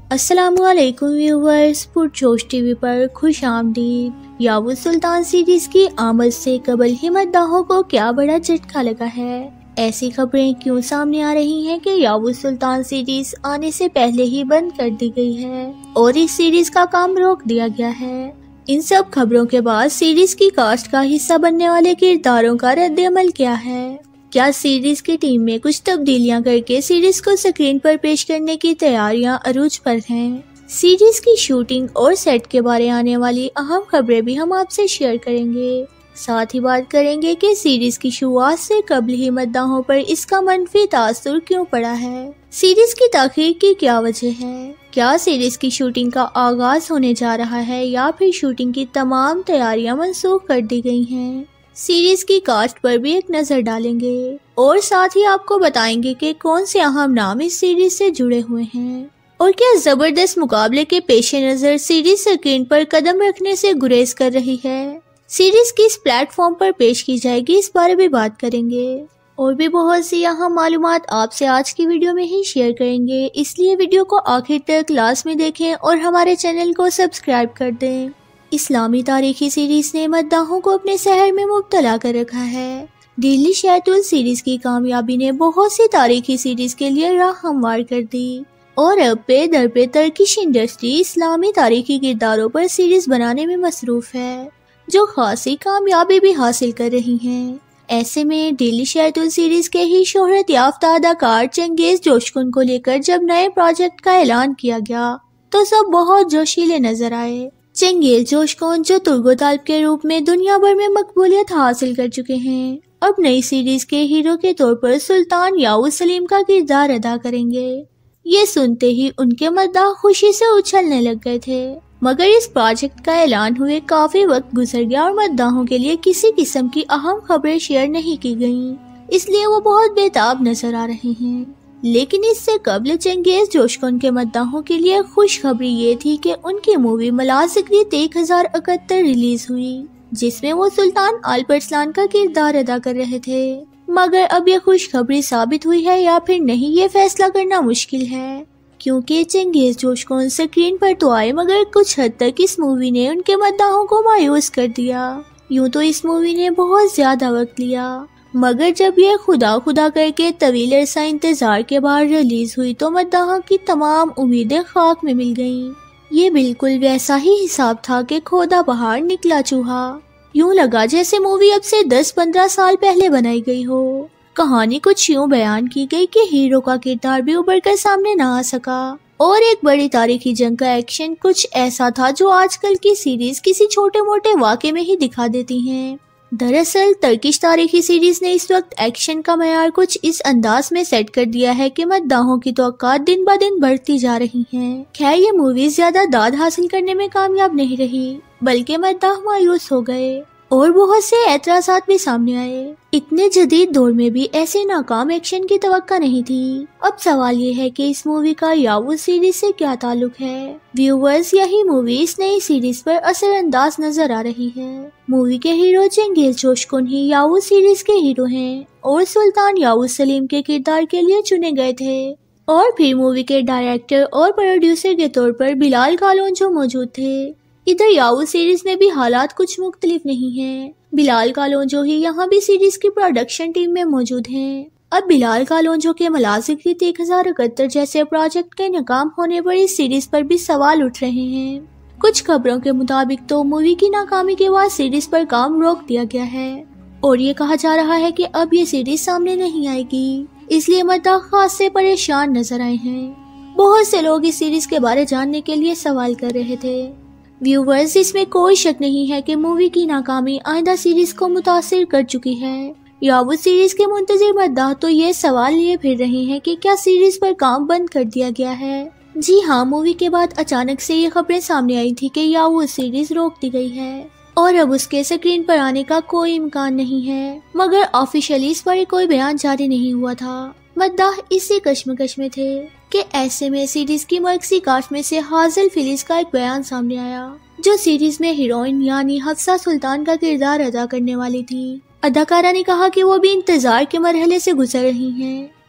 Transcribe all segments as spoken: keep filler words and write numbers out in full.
अस्सलामुअलैकुम viewers, पुरजोश TV पर खुश आमदीद। यावुस सुल्तान सीरीज की आमद से कबल ही मद्दाहों को क्या बड़ा झटका लगा है। ऐसी खबरें क्यों सामने आ रही हैं कि यावुस सुल्तान सीरीज आने से पहले ही बंद कर दी गई है और इस सीरीज का काम रोक दिया गया है। इन सब खबरों के बाद सीरीज की कास्ट का हिस्सा बनने वाले किरदारों का रद्द-ए-अमल क्या है? क्या सीरीज की टीम में कुछ तब्दीलियां करके सीरीज को स्क्रीन पर पेश करने की तैयारियां अरूज पर हैं? सीरीज की शूटिंग और सेट के बारे आने वाली अहम खबरें भी हम आपसे शेयर करेंगे। साथ ही बात करेंगे कि सीरीज की शुरुआत से कबल ही मद्दाहों पर इसका मनफी तासुर क्यों पड़ा है। सीरीज की ताखीर की क्या वजह है? क्या सीरीज की शूटिंग का आगाज होने जा रहा है या फिर शूटिंग की तमाम तैयारियां मनसूख कर दी गई हैं? सीरीज की कास्ट पर भी एक नजर डालेंगे और साथ ही आपको बताएंगे कि कौन से अहम नाम इस सीरीज से जुड़े हुए हैं और क्या जबरदस्त मुकाबले के पेश नजर सीरीज स्क्रीन पर कदम रखने से गुरेज कर रही है। सीरीज किस प्लेटफॉर्म पर पेश की जाएगी, इस बारे में बात करेंगे और भी बहुत सी अहम मालूमात आपसे आज की वीडियो में ही शेयर करेंगे। इसलिए वीडियो को आखिर तक क्लास में देखें और हमारे चैनल को सब्सक्राइब कर दें। इस्लामी तारीखी सीरीज ने मद्दाहों को अपने शहर में मुब्तला कर रखा है। दिल्ली शहतुल सीरीज की कामयाबी ने बहुत सी तारीखी सीरीज के लिए राह हमवार कर दी और अब पे दर पे टर्किश इंडस्ट्री इस्लामी तारीखी किरदारों पर सीरीज बनाने में मसरूफ है, जो खासी कामयाबी भी हासिल कर रही हैं। ऐसे में दिल्ली शहतुल सीरीज के ही शोहरत याफ्ता अदाकार चंगेज जोशकुन को लेकर जब नए प्रोजेक्ट का ऐलान किया गया तो सब बहुत जोशीले नजर आए। चंगेज जोशकुन, जो तुर्गो ताल्ब के रूप में दुनिया भर में मकबूलियत हासिल कर चुके हैं, अब नई सीरीज के हीरो के तौर पर सुल्तान यावुस सलीम का किरदार अदा करेंगे। ये सुनते ही उनके मद्दाह खुशी से उछलने लग गए थे, मगर इस प्रोजेक्ट का ऐलान हुए काफी वक्त गुजर गया और मद्दाहों के लिए किसी किस्म की अहम खबरें शेयर नहीं की गयी, इसलिए वो बहुत बेताब नजर आ रहे हैं। लेकिन इससे कबल चंगेज जोशकुन के मद्दाहों के लिए खुशखबरी ये थी कि उनकी मूवी मलाज़िक्रित एक हजार इकहत्तर रिलीज हुई, जिसमें वो सुल्तान अल्परस्लान का किरदार अदा कर रहे थे। मगर अब ये खुशखबरी साबित हुई है या फिर नहीं, ये फैसला करना मुश्किल है, क्योंकि चंगेज जोशकुन स्क्रीन पर तो आए मगर कुछ हद तक इस मूवी ने उनके मद्दाहों को मायूस कर दिया। यूँ तो इस मूवी ने बहुत ज्यादा वक्त लिया, मगर जब यह खुदा खुदा करके तवील अरसा इंतजार के बाद रिलीज हुई तो मद्दाह की तमाम उम्मीदें खाक में मिल गईं। ये बिल्कुल वैसा ही हिसाब था कि खोदा बाहर निकला चूहा। यूं लगा जैसे मूवी अब से दस पंद्रह साल पहले बनाई गई हो। कहानी कुछ यूं बयान की गई कि हीरो का किरदार भी उभर कर सामने न आ सका और एक बड़ी तारीखी जंग का एक्शन कुछ ऐसा था जो आजकल की सीरीज किसी छोटे मोटे वाक़े में ही दिखा देती हैं। दरअसल टर्किश तारीखी सीरीज ने इस वक्त एक्शन का मयार कुछ इस अंदाज में सेट कर दिया है कि मद्दाहों की तवक्कात दिन ब दिन बढ़ती जा रही हैं। खैर, ये मूवी ज्यादा दाद हासिल करने में कामयाब नहीं रही, बल्कि मद्दाह मायूस हो गए और बहुत से एतराज़ात भी सामने आए। इतने जदीद दौर में भी ऐसे नाकाम एक्शन की तवक्का नहीं थी। अब सवाल ये है कि इस मूवी का यावुस सीरीज से क्या ताल्लुक है। व्यूवर्स, यही मूवी इस नई सीरीज पर असरअंदाज नजर आ रही है। मूवी के हीरो चंगेज जोशकुन ही यावुस सीरीज के हीरो हैं और सुल्तान यावुस सलीम के किरदार के लिए चुने गए थे। और फिर मूवी के डायरेक्टर और प्रोड्यूसर के तौर पर बिलाल कालोंजो मौजूद थे। इधर यावुस सीरीज में भी हालात कुछ मुख्तलिफ नहीं हैं। बिलाल कालोंजो ही यहाँ भी सीरीज की प्रोडक्शन टीम में मौजूद हैं। अब बिलाल कालोंजो के मलाज़िक्रित एक हजार इकहत्तर जैसे प्रोजेक्ट के नाकाम होने पर इस सीरीज पर भी सवाल उठ रहे हैं। कुछ खबरों के मुताबिक तो मूवी की नाकामी के बाद सीरीज पर काम रोक दिया गया है और ये कहा जा रहा है कि अब ये सीरीज सामने नहीं आएगी, इसलिए मद्दाह खास से परेशान नजर आए हैं। बहुत से लोग इस सीरीज के बारे जानने के लिए सवाल कर रहे थे। व्यूवर्स, इसमें कोई शक नहीं है कि मूवी की नाकामी आइंदा सीरीज को मुतासिर कर चुकी है। यावुस सीरीज के मुंतजिर मद्दाह तो ये सवाल लिए फिर रहे हैं कि क्या सीरीज पर काम बंद कर दिया गया है। जी हाँ, मूवी के बाद अचानक से ये खबरें सामने आई थी कि यावुस सीरीज रोक दी गई है और अब उसके स्क्रीन पर आने का कोई इम्कान नहीं है, मगर ऑफिशियली इस पर कोई बयान जारी नहीं हुआ था। मद्दाह इसी कश्मकश में थे कि ऐसे में सीरीज की मर्कजी कास्ट में से हाजिल फिलिस का एक बयान सामने आया, जो सीरीज में हीरोइन यानी हफ्सा सुल्तान का किरदार अदा करने वाली थी। अदाकारा ने कहा कि वो भी इंतजार के मरहले से गुजर रही हैं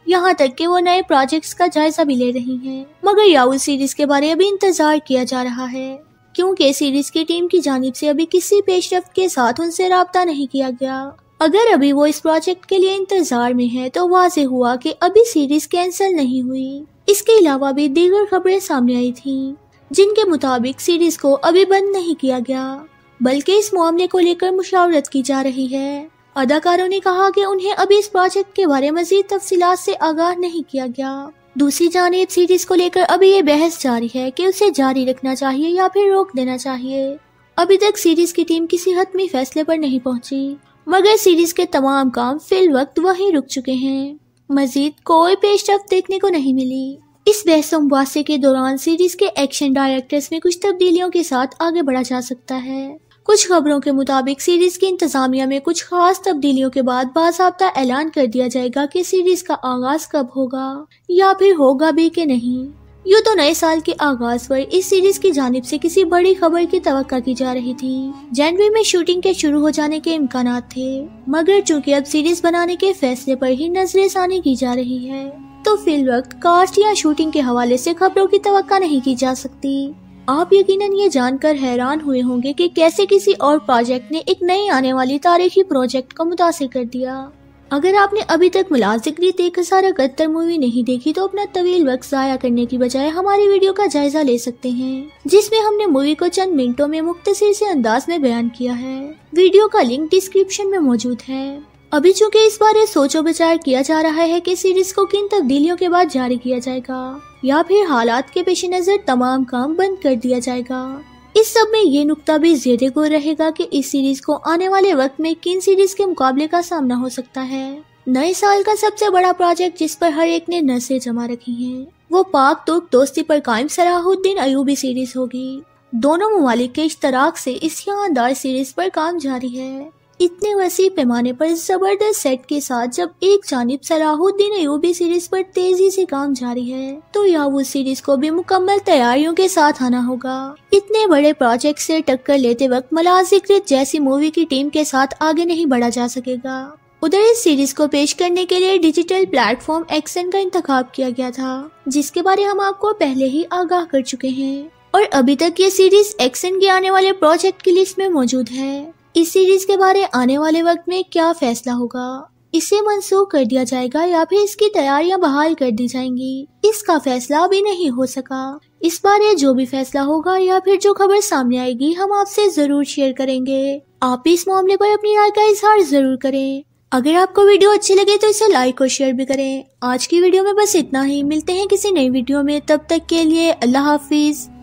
यहाँ तक कि वो नए प्रोजेक्ट्स का जायजा भी ले रही हैं। मगर याहू सीरीज के बारे अभी इंतजार किया जा रहा है, क्योंकि सीरीज की टीम की जानिब से अभी किसी पेशरफ्त के साथ उनसे राब्ता नहीं किया गया। अगर अभी वो इस प्रोजेक्ट के लिए इंतजार में है तो वाज़ेह हुआ कि अभी सीरीज कैंसिल नहीं हुई। इसके अलावा भी दीगर खबरें सामने आई थी, जिनके मुताबिक सीरीज को अभी बंद नहीं किया गया, बल्कि इस मामले को लेकर मुशावरत की जा रही है। अदाकारों ने कहा कि उन्हें अभी इस प्रोजेक्ट के बारे में मजीद तफसीलात से आगाह नहीं किया गया। दूसरी जानिब सीरीज को लेकर अभी ये बहस जारी है कि उसे जारी रखना चाहिए या फिर रोक देना चाहिए। अभी तक सीरीज की टीम किसी हतमी फैसले पर नहीं पहुंची, मगर सीरीज के तमाम काम फिल वक्त वहीं रुक चुके हैं। मजीद कोई पेशरफ्त देखने को नहीं मिली। इस बहस मुबासे के दौरान सीरीज के एक्शन डायरेक्टर्स में कुछ तब्दीलियों के साथ आगे बढ़ा जा सकता है। कुछ खबरों के मुताबिक सीरीज की इंतजामिया में कुछ खास तब्दीलियों के बाद बाज़ाब्ता ऐलान कर दिया जाएगा कि सीरीज का आगाज कब होगा या फिर होगा भी कि नहीं। यूँ तो नए साल के आगाज पर इस सीरीज की जानिब से किसी बड़ी खबर की तवक्का की जा रही थी। जनवरी में शूटिंग के शुरू हो जाने के इम्कानात थे, मगर चूंकि अब सीरीज बनाने के फैसले पर ही नजरेसानी की जा रही है, तो फिल वक्त कास्ट या शूटिंग के हवाले से खबरों की तवक्का नहीं की जा सकती। आप यकीनन ये जानकर हैरान हुए होंगे कि कैसे किसी और प्रोजेक्ट ने एक नई आने वाली तारीखी प्रोजेक्ट को मुतासिर कर दिया। अगर आपने अभी तक मुलाजिक्री एक हजार इकहत्तर मूवी नहीं देखी तो अपना तवील वक्त जाया करने की बजाय हमारी वीडियो का जायजा ले सकते हैं, जिसमें हमने मूवी को चंद मिनटों में मुख्तसर से अंदाज में बयान किया है। वीडियो का लिंक डिस्क्रिप्शन में मौजूद है। अभी चूँकि इस बारे सोचो विचार किया जा रहा है कि सीरीज को किन तब्दीलियों के बाद जारी किया जाएगा या फिर हालात के पेश नजर तमाम काम बंद कर दिया जाएगा। इस सब में ये नुक्ता भी ज़ेरे गौर रहेगा कि इस सीरीज को आने वाले वक्त में किन सीरीज के मुकाबले का सामना हो सकता है। नए साल का सबसे बड़ा प्रोजेक्ट जिस पर हर एक ने नसें जमा रखी हैं, वो पाक तुर्क दोस्ती पर कायम सलाहुद्दीन अयूबी सीरीज होगी। दोनों ममालिक के इश्तराक से इस शानदार सीरीज पर काम जारी है। इतने वसी पैमाने पर जबरदस्त सेट के साथ जब एक जानिब सलाहुद्दीन अयूबी सीरीज पर तेजी से काम जारी है, तो याहू सीरीज को भी मुकम्मल तैयारियों के साथ आना होगा। इतने बड़े प्रोजेक्ट से टक्कर लेते वक्त मुलाजिक्री जैसी मूवी की टीम के साथ आगे नहीं बढ़ा जा सकेगा। उधर इस सीरीज को पेश करने के लिए डिजिटल प्लेटफॉर्म एक्सन का इंतखाब किया गया था, जिसके बारे हम आपको पहले ही आगाह कर चुके हैं, और अभी तक ये सीरीज एक्सन के आने वाले प्रोजेक्ट की लिस्ट में मौजूद है। इस सीरीज के बारे आने वाले वक्त में क्या फैसला होगा, इसे मंसूख कर दिया जाएगा या फिर इसकी तैयारियां बहाल कर दी जाएंगी, इसका फैसला अभी नहीं हो सका। इस बारे जो भी फैसला होगा या फिर जो खबर सामने आएगी हम आपसे जरूर शेयर करेंगे। आप इस मामले पर अपनी राय का इजहार जरूर करें। अगर आपको वीडियो अच्छी लगे तो इसे लाइक और शेयर भी करें। आज की वीडियो में बस इतना ही। मिलते हैं किसी नई वीडियो में, तब तक के लिए अल्लाह हाफिज।